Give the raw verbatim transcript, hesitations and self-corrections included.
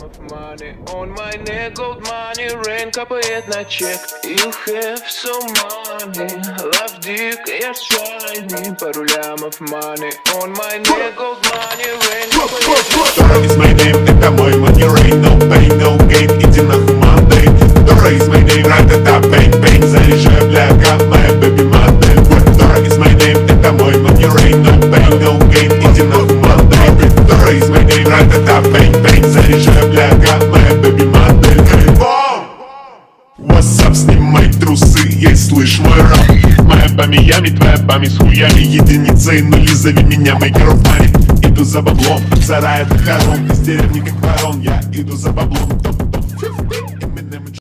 of money on my neck, gold money, rain капает на чек. You have so money, love dick, я shiny. Пару лямов money on my neck, gold money, rain капает на чек. Dora is my name, это мой money rain. No pain, no gain, иди нахуй Monday. Dora is my name, ра-та-та, bang, bang. Заряжаю, бляга, моя baby модель. Dora is my name, это мой money rain. No pain, no gain, иди нахуй Monday. Dora is my name, ра-та-та, bang, bang. Заряжаю, бляга, моя baby модель. What's up, снимай трусы, ей слышь мой рап. Моя по Миями, твоя память с хуями. Единицы и нули, зови меня мейкер of money. Иду за баблом, от сарая до хором. Из деревни как ворон, я иду за баблом.